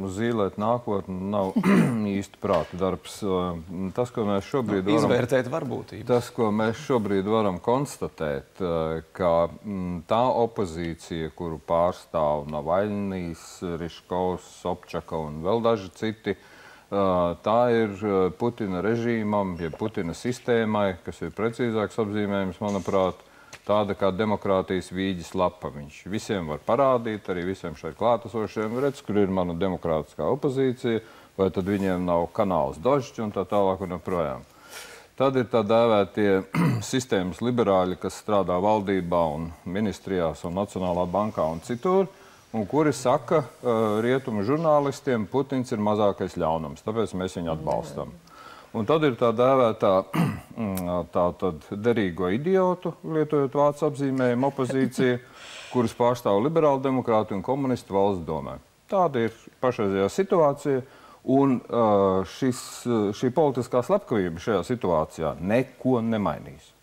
zīlēt nākotni nav īsti prāta darbs. Tas, ko mēs šobrīd varam... Izvērtēt varbūtības. Tas, ko mēs šobrīd varam konstatēt, ka tā opozīcija, kuru pārstāv Navaļnijs, Riškovs, Sobčaka un vēl daži citi, tā ir Putina režīmam, ja Putina sistēmai, kas ir precīzāks apzīmējums, manuprāt, tāda kā demokrātijas vīģis lapa. Viņš visiem var parādīt, arī visiem šeit klātesošiem, redz, kur ir mana demokrātiskā opozīcija, vai tad viņiem nav kanāls Dožģi un tā tālāk un joprojām. Tad ir tā dēvētie sistēmas liberāļi, kas strādā valdībā un ministrijās un Nacionālā bankā un citur, un kuri saka rietumu žurnālistiem, Putins ir mazākais ļaunums, tāpēc mēs viņu atbalstam. Un tad ir tā dēvētā derīgo idiotu, lietojot vācu apzīmējumu opozīcija, kuras pārstāv liberāli demokrāti un komunisti valsts domē. Tāda ir pašreizējā situācija, un šī politiskā slepkavība šajā situācijā neko nemainīs.